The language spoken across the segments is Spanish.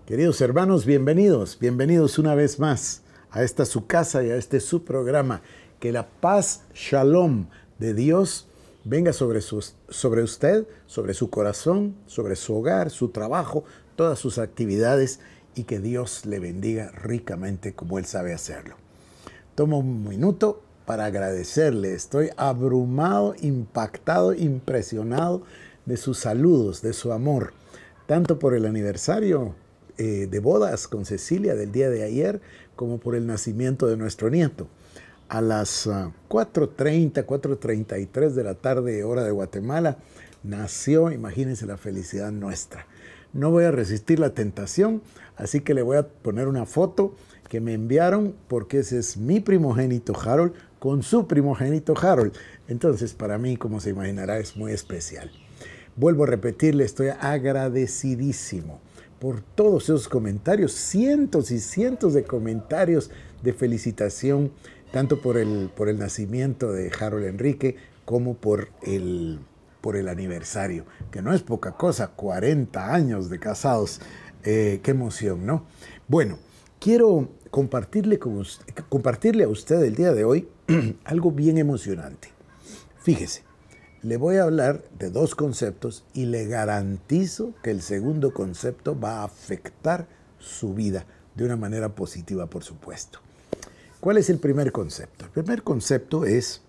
Queridos hermanos, bienvenidos una vez más a esta su casa y a este su programa. Que la paz, shalom de Dios venga sobre usted, sobre su corazón, sobre su hogar, su trabajo, todas sus actividades y que Dios le bendiga ricamente como Él sabe hacerlo. Tomo un minuto para agradecerle. Estoy abrumado, impactado, impresionado de sus saludos, de su amor, tanto por el aniversario de bodas con Cecilia del día de ayer, como por el nacimiento de nuestro nieto. A las 4:30, 4:33 de la tarde, hora de Guatemala, nació, imagínense la felicidad nuestra. No voy a resistir la tentación, así que le voy a poner una foto que me enviaron, porque ese es mi primogénito Harold con su primogénito Harold. Entonces, para mí, como se imaginará, es muy especial. Vuelvo a repetirle, estoy agradecidísimo por todos esos comentarios, cientos y cientos de comentarios de felicitación, tanto por el nacimiento de Harold Enrique como por el aniversario, que no es poca cosa, 40 años de casados. Qué emoción, ¿no? Bueno, quiero compartirle a usted el día de hoy algo bien emocionante. Fíjese. Le voy a hablar de dos conceptos y le garantizo que el segundo concepto va a afectar su vida de una manera positiva, por supuesto. ¿Cuál es el primer concepto? El primer concepto es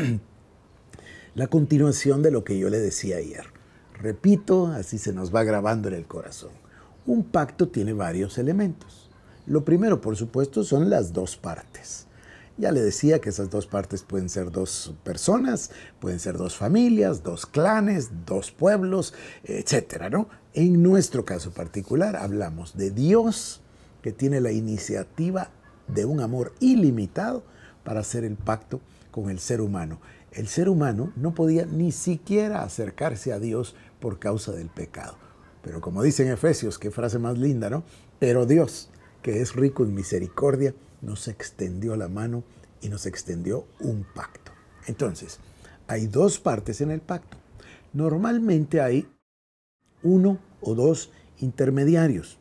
la continuación de lo que yo le decía ayer. Repito, así se nos va grabando en el corazón. Un pacto tiene varios elementos. Lo primero, por supuesto, son las dos partes. Ya le decía que esas dos partes pueden ser dos personas, pueden ser dos familias, dos clanes, dos pueblos, etcétera, ¿no? En nuestro caso particular hablamos de Dios, que tiene la iniciativa de un amor ilimitado para hacer el pacto con el ser humano. El ser humano no podía ni siquiera acercarse a Dios por causa del pecado. Pero como dice en Efesios, qué frase más linda, ¿no? Pero Dios, que es rico en misericordia, nos extendió la mano y nos extendió un pacto. Entonces, hay dos partes en el pacto. Normalmente hay uno o dos intermediarios.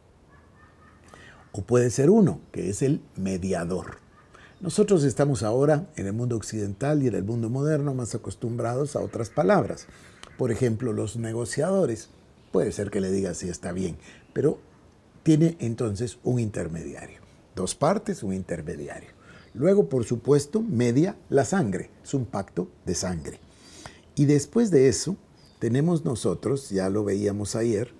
O puede ser uno, que es el mediador. Nosotros estamos ahora en el mundo occidental y en el mundo moderno más acostumbrados a otras palabras. Por ejemplo, los negociadores. Puede ser que le diga si está bien, pero tiene entonces un intermediario. Dos partes, un intermediario. Luego, por supuesto, media la sangre. Es un pacto de sangre. Y después de eso, tenemos nosotros, ya lo veíamos ayer,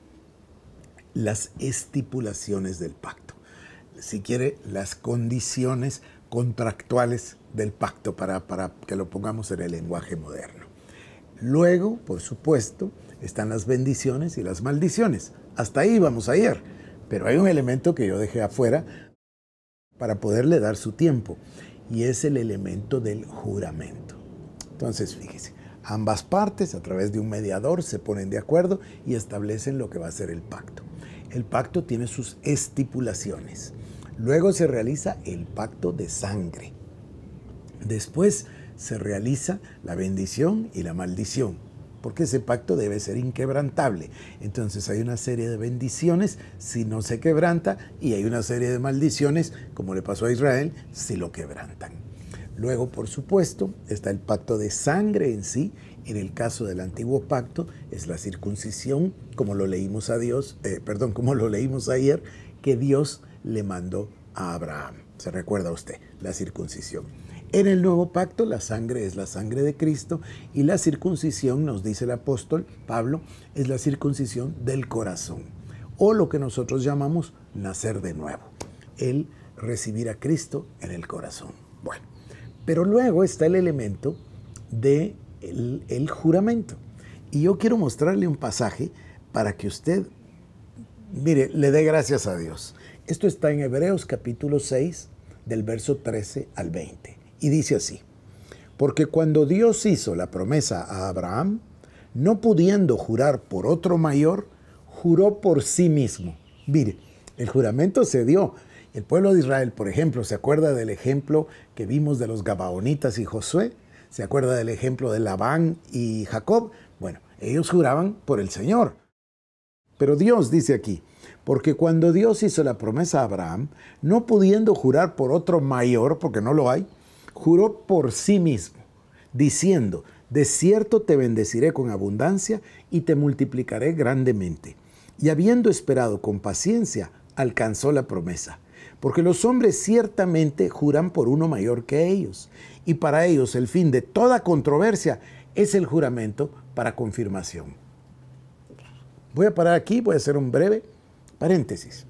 las estipulaciones del pacto. Si quiere, las condiciones contractuales del pacto, para que lo pongamos en el lenguaje moderno. Luego, por supuesto, están las bendiciones y las maldiciones. Hasta ahí vamos ayer. Pero hay un elemento que yo dejé afuera para poderle dar su tiempo, y es el elemento del juramento. Entonces, fíjese, ambas partes a través de un mediador se ponen de acuerdo y establecen lo que va a ser el pacto. El pacto tiene sus estipulaciones. Luego se realiza el pacto de sangre. Después se realiza la bendición y la maldición, porque ese pacto debe ser inquebrantable. Entonces hay una serie de bendiciones si no se quebranta, y hay una serie de maldiciones, como le pasó a Israel, si lo quebrantan. Luego, por supuesto, está el pacto de sangre en sí. En el caso del antiguo pacto es la circuncisión, como lo leímos como lo leímos ayer, que Dios le mandó a Abraham. ¿Se recuerda usted? La circuncisión. En el nuevo pacto, la sangre es la sangre de Cristo, y la circuncisión, nos dice el apóstol Pablo, es la circuncisión del corazón, o lo que nosotros llamamos nacer de nuevo, el recibir a Cristo en el corazón. Bueno, pero luego está el elemento del juramento. Y yo quiero mostrarle un pasaje para que usted, mire, le dé gracias a Dios. Esto está en Hebreos capítulo 6, del verso 13 al 20. Y dice así: porque cuando Dios hizo la promesa a Abraham, no pudiendo jurar por otro mayor, juró por sí mismo. Mire, el juramento se dio. El pueblo de Israel, por ejemplo, ¿se acuerda del ejemplo que vimos de los Gabaonitas y Josué? ¿Se acuerda del ejemplo de Labán y Jacob? Bueno, ellos juraban por el Señor. Pero Dios dice aquí: Porque cuando Dios hizo la promesa a Abraham, no pudiendo jurar por otro mayor, porque no lo hay, juró por sí mismo, diciendo, de cierto te bendeciré con abundancia y te multiplicaré grandemente. Y habiendo esperado con paciencia, alcanzó la promesa. Porque los hombres ciertamente juran por uno mayor que ellos, y para ellos el fin de toda controversia es el juramento para confirmación. Voy a parar aquí, voy a hacer un breve paréntesis.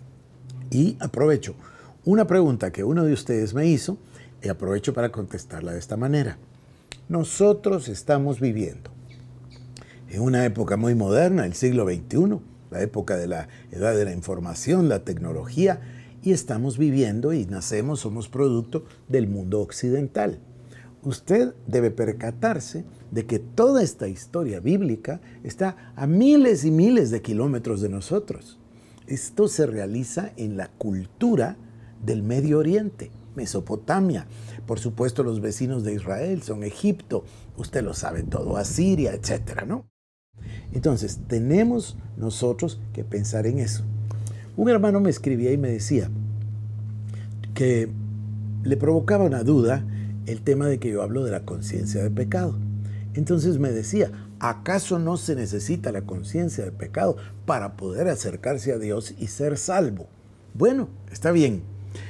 Y aprovecho una pregunta que uno de ustedes me hizo y aprovecho para contestarla de esta manera. Nosotros estamos viviendo en una época muy moderna, el siglo XXI, la época de la edad de la información, la tecnología, y estamos viviendo y nacemos, somos producto del mundo occidental. Usted debe percatarse de que toda esta historia bíblica está a miles y miles de kilómetros de nosotros. Esto se realiza en la cultura del Medio Oriente, Mesopotamia. Por supuesto, los vecinos de Israel son Egipto, usted lo sabe todo, Asiria, etcétera, ¿no? Entonces, tenemos nosotros que pensar en eso. Un hermano me escribía y me decía que le provocaba una duda el tema de que yo hablo de la conciencia de pecado. Entonces me decía, ¿acaso no se necesita la conciencia de pecado para poder acercarse a Dios y ser salvo? Bueno, está bien.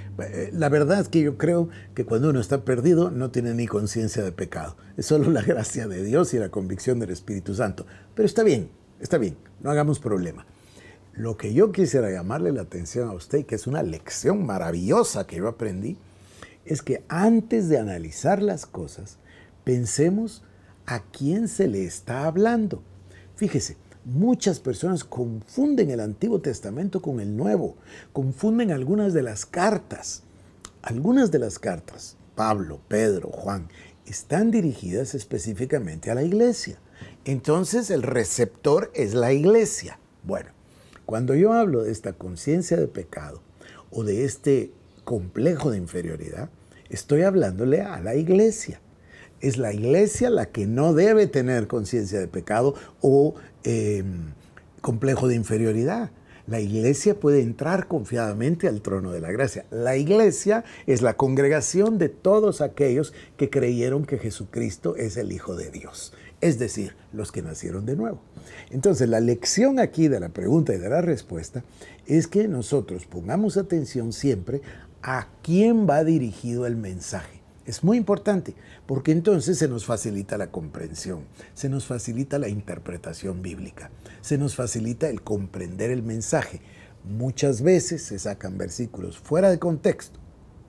La verdad es que yo creo que cuando uno está perdido no tiene ni conciencia de pecado. Es solo la gracia de Dios y la convicción del Espíritu Santo. Pero está bien, no hagamos problema. Lo que yo quisiera llamarle la atención a usted, que es una lección maravillosa que yo aprendí, es que antes de analizar las cosas, pensemos a quién se le está hablando. Fíjese, muchas personas confunden el Antiguo Testamento con el Nuevo, confunden algunas de las cartas. Algunas de las cartas, Pablo, Pedro, Juan, están dirigidas específicamente a la iglesia. Entonces el receptor es la iglesia. Bueno, cuando yo hablo de esta conciencia de pecado o de este complejo de inferioridad, estoy hablándole a la iglesia. Es la iglesia la que no debe tener conciencia de pecado o complejo de inferioridad. La iglesia puede entrar confiadamente al trono de la gracia. La iglesia es la congregación de todos aquellos que creyeron que Jesucristo es el Hijo de Dios. Es decir, los que nacieron de nuevo. Entonces, la lección aquí de la pregunta y de la respuesta es que nosotros pongamos atención siempre a quién va dirigido el mensaje. Es muy importante, porque entonces se nos facilita la comprensión, se nos facilita la interpretación bíblica, se nos facilita el comprender el mensaje. Muchas veces se sacan versículos fuera de contexto.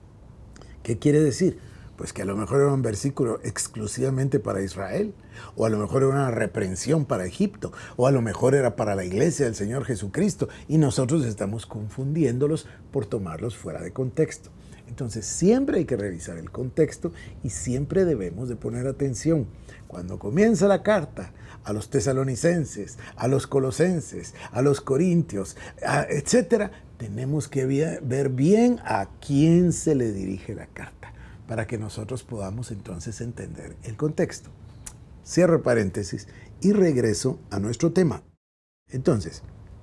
¿Qué quiere decir? Pues que a lo mejor era un versículo exclusivamente para Israel, o a lo mejor era una reprensión para Egipto, o a lo mejor era para la iglesia del Señor Jesucristo, y nosotros estamos confundiéndolos por tomarlos fuera de contexto. Entonces siempre hay que revisar el contexto y siempre debemos de poner atención. Cuando comienza la carta a los tesalonicenses, a los colosenses, a los corintios, etcétera, tenemos que ver bien a quién se le dirige la carta, para que nosotros podamos entonces entender el contexto. Cierro paréntesis y regreso a nuestro tema. Entonces,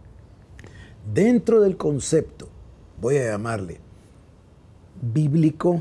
dentro del concepto, voy a llamarle bíblico,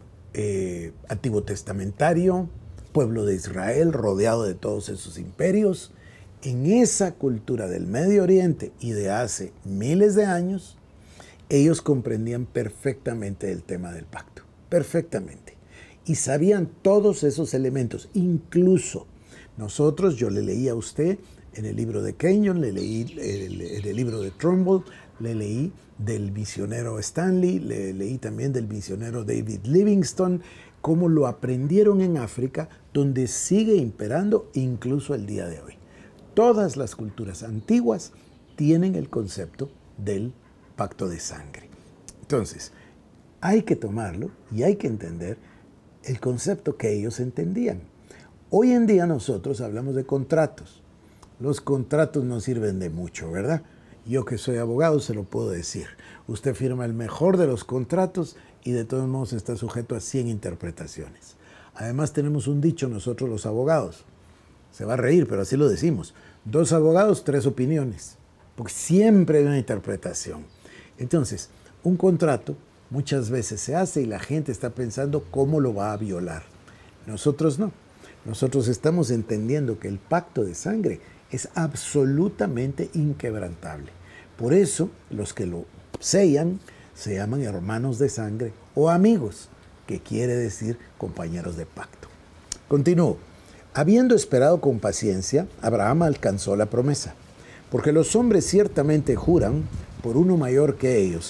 antiguo testamentario, pueblo de Israel rodeado de todos esos imperios, en esa cultura del Medio Oriente y de hace miles de años, ellos comprendían perfectamente el tema del pacto. Perfectamente. Y sabían todos esos elementos. Incluso nosotros, yo le leí a usted en el libro de Kenyon, le leí en el libro de Trumbull, le leí del misionero Stanley, le leí también del misionero David Livingstone, cómo lo aprendieron en África, donde sigue imperando incluso el día de hoy. Todas las culturas antiguas tienen el concepto del pacto de sangre. Entonces, hay que tomarlo y hay que entender el concepto que ellos entendían. Hoy en día nosotros hablamos de contratos. Los contratos no sirven de mucho, ¿verdad? Yo que soy abogado se lo puedo decir. Usted firma el mejor de los contratos y de todos modos está sujeto a 100 interpretaciones. Además tenemos un dicho nosotros los abogados. Se va a reír, pero así lo decimos. 2 abogados, 3 opiniones. porque siempre hay una interpretación. Entonces, un contrato muchas veces se hace y la gente está pensando cómo lo va a violar. Nosotros no. Nosotros estamos entendiendo que el pacto de sangre es absolutamente inquebrantable. Por eso, los que lo sellan se llaman hermanos de sangre o amigos, que quiere decir compañeros de pacto. Continúo. Habiendo esperado con paciencia, Abraham alcanzó la promesa, porque los hombres ciertamente juran por uno mayor que ellos.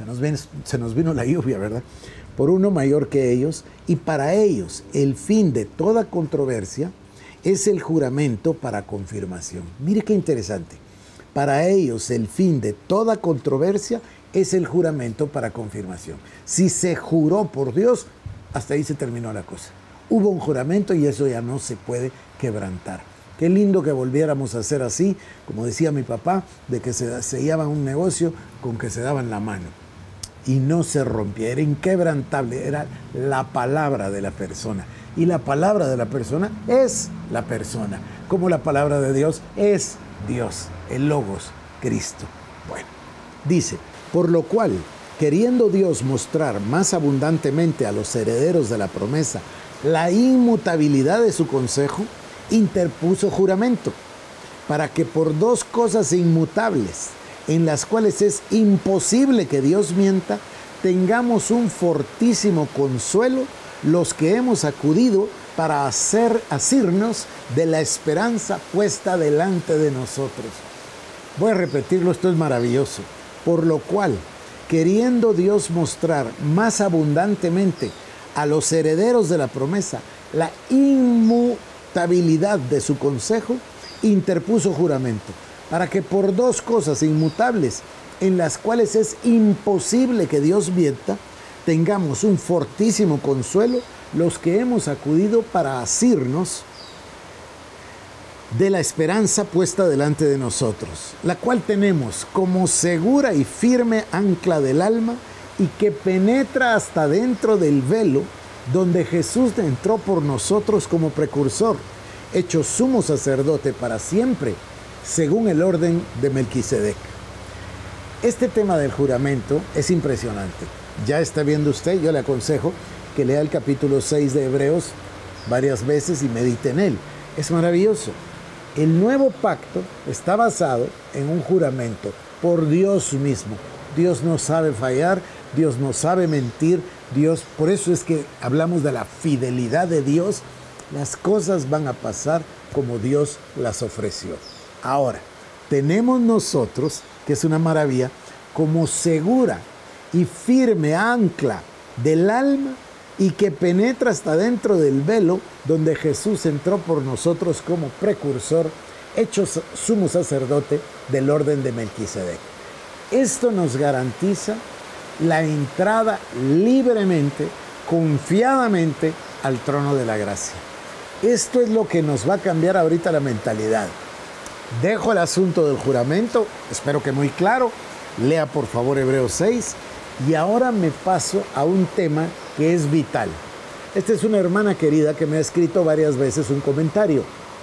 Se nos vino la lluvia, ¿verdad? Por uno mayor que ellos, y para ellos el fin de toda controversia es el juramento para confirmación. Mire qué interesante. Para ellos el fin de toda controversia es el juramento para confirmación. Si se juró por Dios, hasta ahí se terminó la cosa. Hubo un juramento y eso ya no se puede quebrantar. Qué lindo que volviéramos a hacer así, como decía mi papá, de que se sellaban un negocio con que se daban la mano. Y no se rompía, era inquebrantable, era la palabra de la persona. Y la palabra de la persona es la persona, como la palabra de Dios es Dios, el Logos, Cristo. Bueno, dice, por lo cual, queriendo Dios mostrar más abundantemente a los herederos de la promesa la inmutabilidad de su consejo, interpuso juramento, para que por dos cosas inmutables, en las cuales es imposible que Dios mienta, tengamos un fortísimo consuelo los que hemos acudido para asirnos de la esperanza puesta delante de nosotros. Voy a repetirlo, esto es maravilloso. Por lo cual, queriendo Dios mostrar más abundantemente a los herederos de la promesa la inmutabilidad de su consejo, interpuso juramento, para que por dos cosas inmutables, en las cuales es imposible que Dios mienta, tengamos un fortísimo consuelo los que hemos acudido para asirnos de la esperanza puesta delante de nosotros, la cual tenemos como segura y firme ancla del alma y que penetra hasta dentro del velo donde Jesús entró por nosotros como precursor, hecho sumo sacerdote para siempre, según el orden de Melquisedec. Este tema del juramento es impresionante. Ya está viendo usted, yo le aconsejo que lea el capítulo 6 de Hebreos varias veces y medite en él. Es maravilloso. El nuevo pacto está basado en un juramento por Dios mismo. Dios no sabe fallar, Dios no sabe mentir, Dios, por eso es que hablamos de la fidelidad de Dios. Las cosas van a pasar como Dios las ofreció. Ahora, tenemos nosotros, que es una maravilla, como segura y firme ancla del alma y que penetra hasta dentro del velo donde Jesús entró por nosotros como precursor, hecho sumo sacerdote del orden de Melquisedec. Esto nos garantiza la entrada libremente, confiadamente al trono de la gracia. Esto es lo que nos va a cambiar ahorita la mentalidad. Dejo el asunto del juramento, espero que muy claro. Lea por favor Hebreos 6 y ahora me paso a un tema que es vital. Esta es una hermana querida que me ha escrito varias veces un comentario.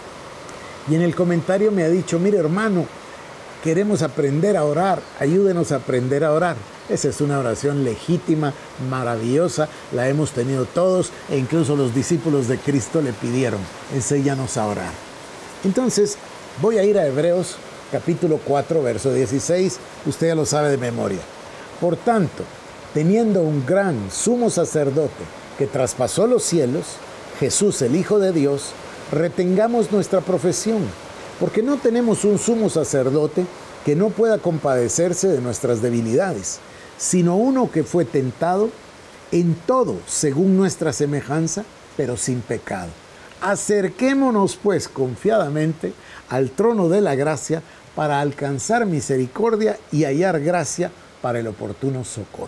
Y en el comentario me ha dicho, mire hermano, queremos aprender a orar, ayúdenos a aprender a orar. Esa es una oración legítima, maravillosa, la hemos tenido todos e incluso los discípulos de Cristo le pidieron, enséñanos a orar. Entonces, voy a ir a Hebreos capítulo 4, verso 16, usted ya lo sabe de memoria. Por tanto, teniendo un gran sumo sacerdote que traspasó los cielos, Jesús el Hijo de Dios, retengamos nuestra profesión, porque no tenemos un sumo sacerdote que no pueda compadecerse de nuestras debilidades, sino uno que fue tentado en todo según nuestra semejanza, pero sin pecado. Acerquémonos pues confiadamente al trono de la gracia para alcanzar misericordia y hallar gracia para el oportuno socorro.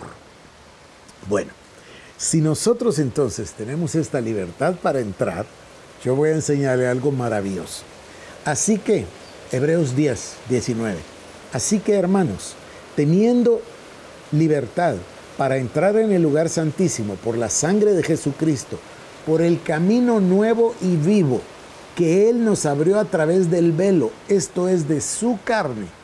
Bueno, si nosotros entonces tenemos esta libertad para entrar, yo voy a enseñarle algo maravilloso. Así que, Hebreos 10, 19. Así que, hermanos, teniendo libertad para entrar en el lugar santísimo por la sangre de Jesucristo, por el camino nuevo y vivo que Él nos abrió a través del velo, esto es de su carne,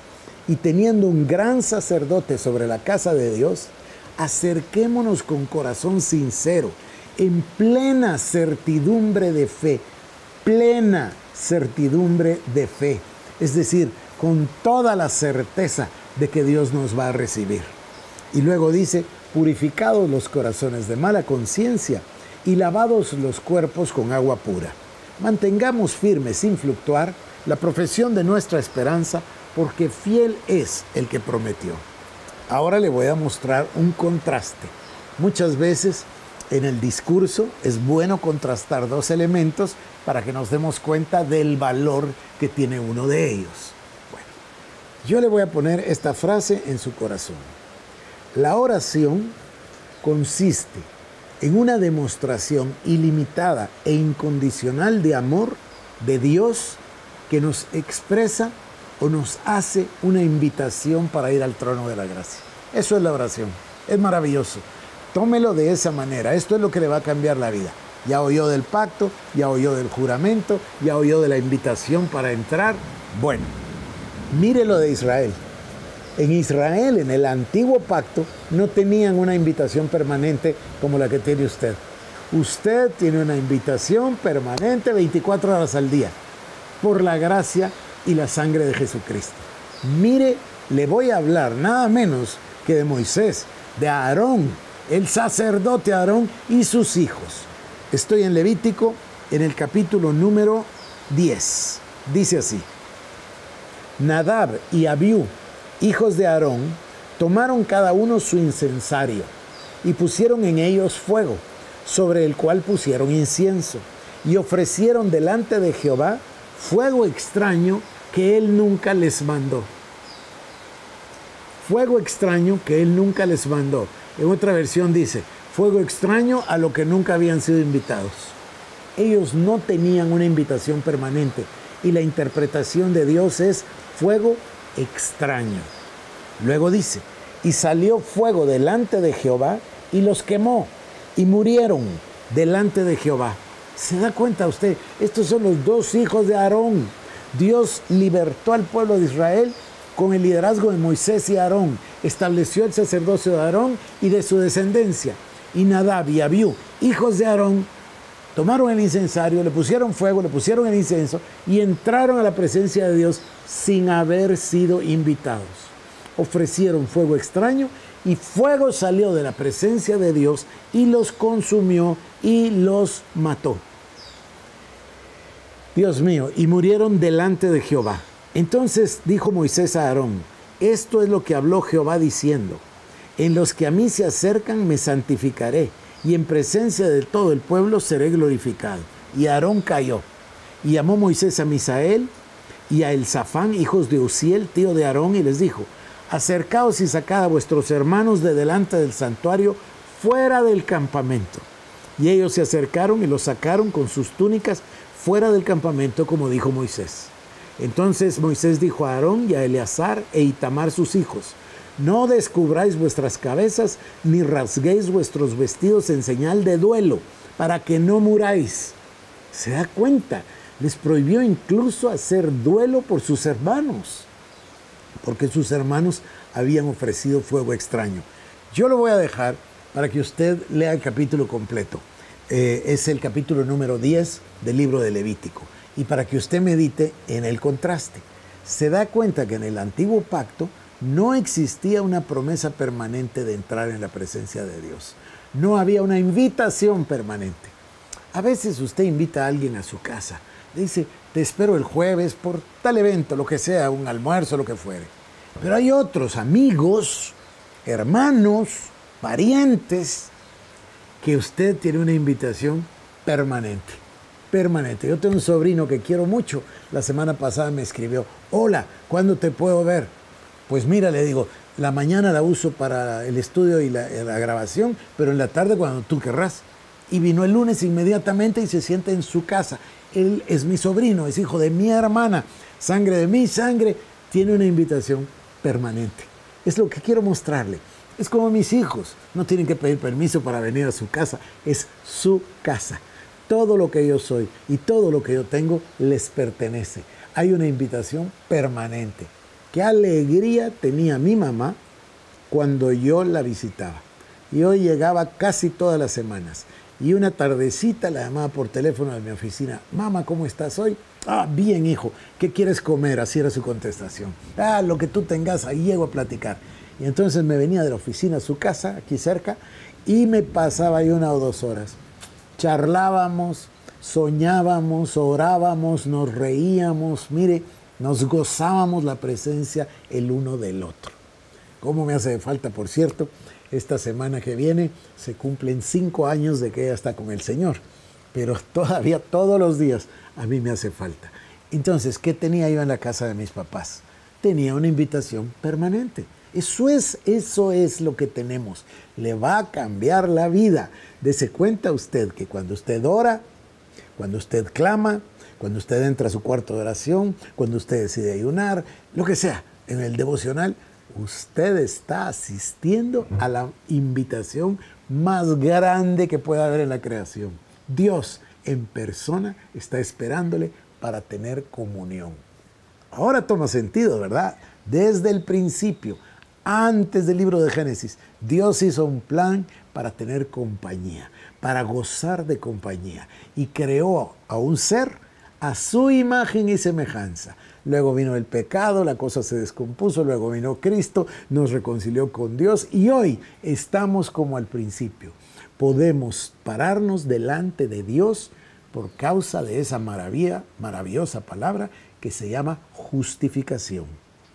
y teniendo un gran sacerdote sobre la casa de Dios, acerquémonos con corazón sincero, en plena certidumbre de fe, plena certidumbre de fe, es decir, con toda la certeza de que Dios nos va a recibir. Y luego dice, purificados los corazones de mala conciencia y lavados los cuerpos con agua pura. Mantengamos firme sin fluctuar la profesión de nuestra esperanza, porque fiel es el que prometió. Ahora le voy a mostrar un contraste. Muchas veces en el discurso es bueno contrastar dos elementos para que nos demos cuenta del valor que tiene uno de ellos. Bueno, yo le voy a poner esta frase en su corazón. La oración consiste en una demostración ilimitada e incondicional de amor de Dios que nos expresa o nos hace una invitación para ir al trono de la gracia. Eso es la oración. Es maravilloso. Tómelo de esa manera. Esto es lo que le va a cambiar la vida. Ya oyó del pacto, ya oyó del juramento, ya oyó de la invitación para entrar. Bueno, mire lo de Israel. En Israel, en el antiguo pacto, no tenían una invitación permanente como la que tiene usted. Usted tiene una invitación permanente 24 horas al día, por la gracia y la sangre de Jesucristo. Mire, le voy a hablar nada menos que de Moisés, de Aarón, el sacerdote Aarón y sus hijos. Estoy en Levítico, en el capítulo número 10. Dice así: Nadab y Abiú, hijos de Aarón, tomaron cada uno su incensario y pusieron en ellos fuego, sobre el cual pusieron incienso, y ofrecieron delante de Jehová fuego extraño que él nunca les mandó. Fuego extraño que él nunca les mandó. En otra versión dice, fuego extraño a lo que nunca habían sido invitados. Ellos no tenían una invitación permanente y la interpretación de Dios es fuego extraño. Luego dice, y salió fuego delante de Jehová y los quemó y murieron delante de Jehová. ¿Se da cuenta usted? Estos son los dos hijos de Aarón. Dios libertó al pueblo de Israel con el liderazgo de Moisés y Aarón. Estableció el sacerdocio de Aarón y de su descendencia. Y Nadab y Abiú, hijos de Aarón, tomaron el incensario, le pusieron fuego, le pusieron el incienso y entraron a la presencia de Dios sin haber sido invitados. Ofrecieron fuego extraño y fuego salió de la presencia de Dios y los consumió y los mató. Dios mío, y murieron delante de Jehová. Entonces dijo Moisés a Aarón, esto es lo que habló Jehová diciendo, en los que a mí se acercan me santificaré, y en presencia de todo el pueblo seré glorificado. Y Aarón cayó, y llamó Moisés a Misael y a Elzafán, hijos de Uziel, tío de Aarón, y les dijo, acercaos y sacad a vuestros hermanos de delante del santuario, fuera del campamento. Y ellos se acercaron y los sacaron con sus túnicas fuera del campamento, como dijo Moisés. Entonces Moisés dijo a Aarón y a Eleazar e Itamar sus hijos, no descubráis vuestras cabezas, ni rasguéis vuestros vestidos en señal de duelo, para que no muráis. ¿Se da cuenta? Les prohibió incluso hacer duelo por sus hermanos, porque sus hermanos habían ofrecido fuego extraño. Yo lo voy a dejar para que usted lea el capítulo completo. Es el capítulo número 10 del libro de Levítico. Y para que usted medite en el contraste. Se da cuenta que en el antiguo pacto no existía una promesa permanente de entrar en la presencia de Dios. No había una invitación permanente. A veces usted invita a alguien a su casa. Le dice, te espero el jueves por tal evento, lo que sea, un almuerzo, lo que fuere. Pero hay otros amigos, hermanos, parientes, que usted tiene una invitación permanente. Permanente. Yo tengo un sobrino que quiero mucho. La semana pasada me escribió, hola, ¿cuándo te puedo ver? Pues mira, le digo, la mañana la uso para el estudio y la grabación, pero en la tarde cuando tú querrás. Y vino el lunes inmediatamente y se sienta en su casa. Él es mi sobrino, es hijo de mi hermana, sangre de mi sangre, tiene una invitación permanente. Es lo que quiero mostrarle. Es como mis hijos, no tienen que pedir permiso para venir a su casa, es su casa. Todo lo que yo soy y todo lo que yo tengo les pertenece. Hay una invitación permanente. qué alegría tenía mi mamá cuando yo la visitaba. Y hoy llegaba casi todas las semanas. Y una tardecita la llamaba por teléfono de mi oficina. Mamá, ¿cómo estás hoy? Ah, bien, hijo. ¿Qué quieres comer? Así era su contestación. Ah, lo que tú tengas, ahí llego a platicar. Y entonces me venía de la oficina a su casa, aquí cerca, y me pasaba ahí 1 o 2 horas. Charlábamos, soñábamos, orábamos, nos reíamos. Mire, nos gozábamos la presencia el uno del otro. ¿Cómo me hace falta, por cierto? Esta semana que viene se cumplen 5 años de que ella está con el Señor, pero todavía todos los días a mí me hace falta. Entonces, ¿qué tenía yo en la casa de mis papás? Tenía una invitación permanente. Eso es lo que tenemos. Le va a cambiar la vida. Dese cuenta usted que cuando usted ora, cuando usted clama, cuando usted entra a su cuarto de oración, cuando usted decide ayunar, lo que sea, en el devocional, usted está asistiendo a la invitación más grande que pueda haber en la creación. Dios en persona está esperándole para tener comunión. Ahora toma sentido, ¿verdad? Desde el principio, antes del libro de Génesis, Dios hizo un plan para tener compañía, para gozar de compañía, y creó a un ser a su imagen y semejanza. Luego vino el pecado, la cosa se descompuso, luego vino Cristo, nos reconcilió con Dios y hoy estamos como al principio. Podemos pararnos delante de Dios por causa de esa maravillosa palabra que se llama justificación.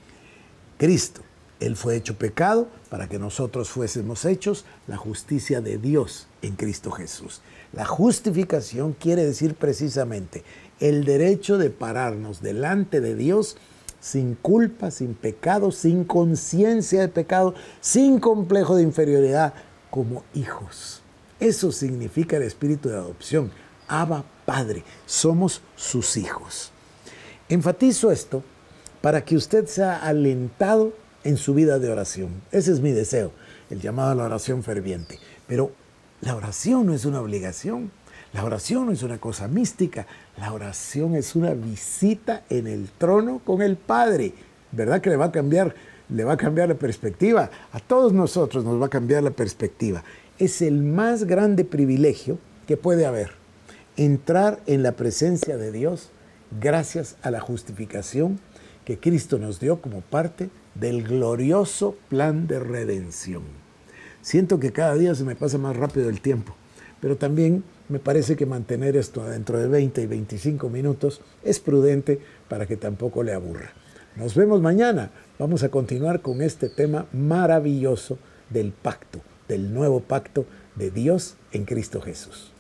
Cristo, Él fue hecho pecado para que nosotros fuésemos hechos la justicia de Dios en Cristo Jesús. La justificación quiere decir precisamente el derecho de pararnos delante de Dios sin culpa, sin pecado, sin conciencia de pecado, sin complejo de inferioridad, como hijos. Eso significa el espíritu de adopción. Abba, Padre, somos sus hijos. Enfatizo esto para que usted sea alentado en su vida de oración. Ese es mi deseo, el llamado a la oración ferviente. Pero la oración no es una obligación. La oración no es una cosa mística, la oración es una visita en el trono con el Padre. ¿Verdad que le va a cambiar la perspectiva? A todos nosotros nos va a cambiar la perspectiva. Es el más grande privilegio que puede haber, entrar en la presencia de Dios gracias a la justificación que Cristo nos dio como parte del glorioso plan de redención. Siento que cada día se me pasa más rápido el tiempo, pero también me parece que mantener esto dentro de 20 y 25 minutos es prudente para que tampoco le aburra. Nos vemos mañana. Vamos a continuar con este tema maravilloso del pacto, del nuevo pacto de Dios en Cristo Jesús.